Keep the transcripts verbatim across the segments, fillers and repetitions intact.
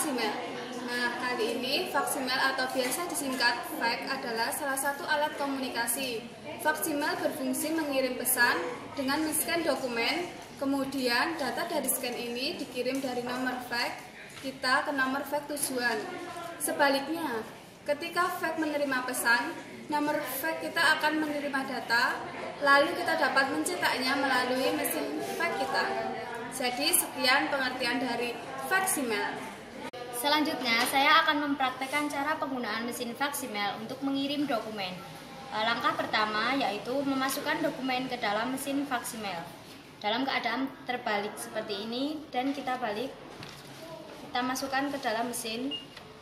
Faksimal. Nah, kali ini Faksimal atau biasa disingkat fax adalah salah satu alat komunikasi. Faksimal berfungsi mengirim pesan dengan men-scan dokumen, kemudian data dari scan ini dikirim dari nomor fax kita ke nomor fax tujuan. Sebaliknya, ketika fax menerima pesan, nomor fax kita akan menerima data, lalu kita dapat mencetaknya melalui mesin fax kita. Jadi, sekian pengertian dari Faksimal. Selanjutnya, saya akan mempraktekkan cara penggunaan mesin faksimal untuk mengirim dokumen. Langkah pertama yaitu memasukkan dokumen ke dalam mesin faksimal dalam keadaan terbalik seperti ini, dan kita balik, kita masukkan ke dalam mesin.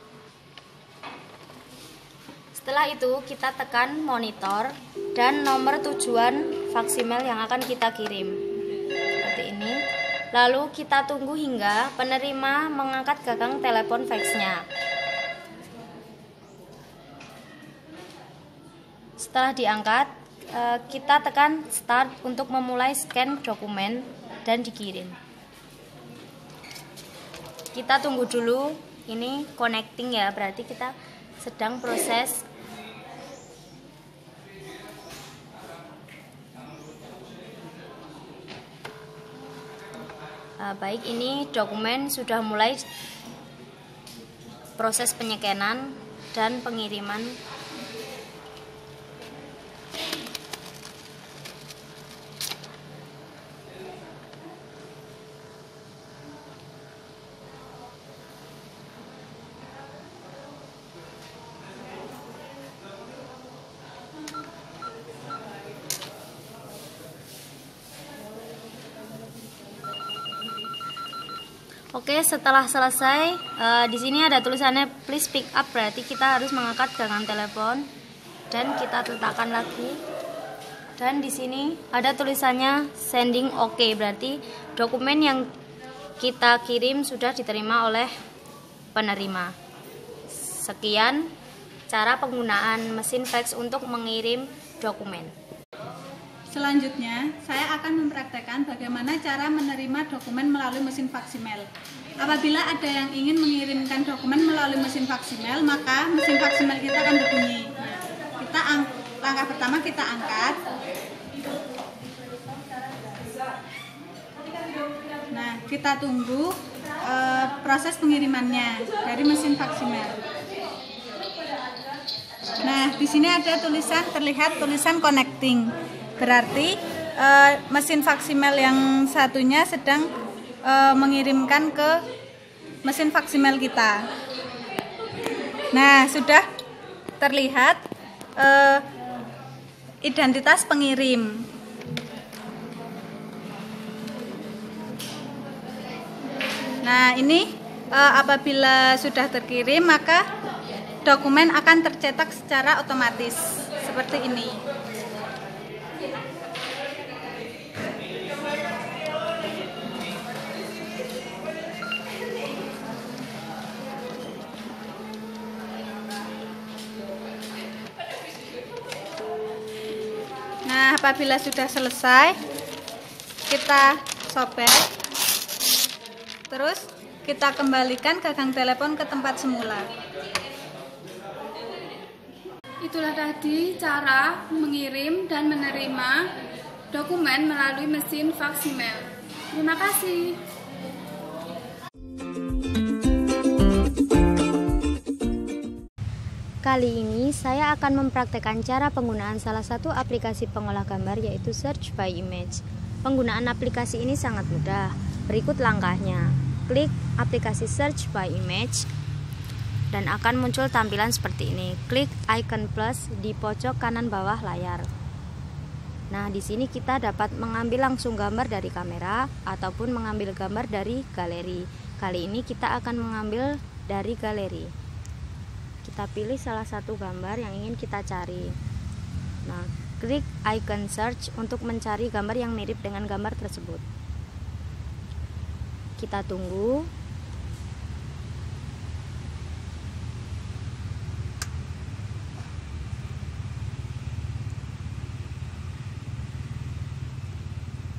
Setelah itu kita tekan monitor dan nomor tujuan faksimal yang akan kita kirim seperti ini. Lalu kita tunggu hingga penerima mengangkat gagang telepon faxnya. Setelah diangkat, kita tekan start untuk memulai scan dokumen dan dikirim. Kita tunggu dulu, ini connecting ya, berarti kita sedang proses. Uh, baik, ini dokumen sudah mulai proses penyekenan dan pengiriman. Oke, setelah selesai, uh, di sini ada tulisannya please pick up, berarti kita harus mengangkat gagang telepon dan kita letakkan lagi. Dan di sini ada tulisannya sending oke, berarti dokumen yang kita kirim sudah diterima oleh penerima. Sekian cara penggunaan mesin fax untuk mengirim dokumen. Selanjutnya, saya akan mempraktekkan bagaimana cara menerima dokumen melalui mesin faksimal. Apabila ada yang ingin mengirimkan dokumen melalui mesin faksimal, maka mesin faksimal kita akan berbunyi. Kita ang- langkah pertama kita angkat. Nah, kita tunggu e, proses pengirimannya dari mesin faksimal. Nah, di sini ada tulisan, terlihat tulisan connecting. Berarti e, mesin faksimal yang satunya sedang e, mengirimkan ke mesin faksimal kita. Nah, sudah terlihat e, identitas pengirim. Nah, ini e, apabila sudah terkirim, maka dokumen akan tercetak secara otomatis seperti ini. Nah, apabila sudah selesai, kita sobek, terus kita kembalikan gagang telepon ke tempat semula. Itulah tadi cara mengirim dan menerima dokumen melalui mesin faksimal. Terima kasih. Kali ini saya akan mempraktekkan cara penggunaan salah satu aplikasi pengolah gambar, yaitu Search by Image. Penggunaan aplikasi ini sangat mudah. Berikut langkahnya. Klik aplikasi Search by Image dan akan muncul tampilan seperti ini. Klik icon plus di pojok kanan bawah layar. Nah, di sini kita dapat mengambil langsung gambar dari kamera ataupun mengambil gambar dari galeri. Kali ini kita akan mengambil dari galeri. Kita pilih salah satu gambar yang ingin kita cari. Nah, klik icon search untuk mencari gambar yang mirip dengan gambar tersebut. Kita tunggu.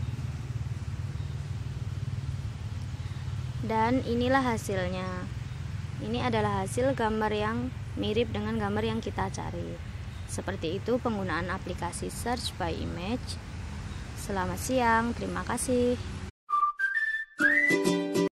Dan inilah hasilnya. Ini adalah hasil gambar yang mirip dengan gambar yang kita cari. Seperti itu penggunaan aplikasi Search by Image. Selamat siang, terima kasih.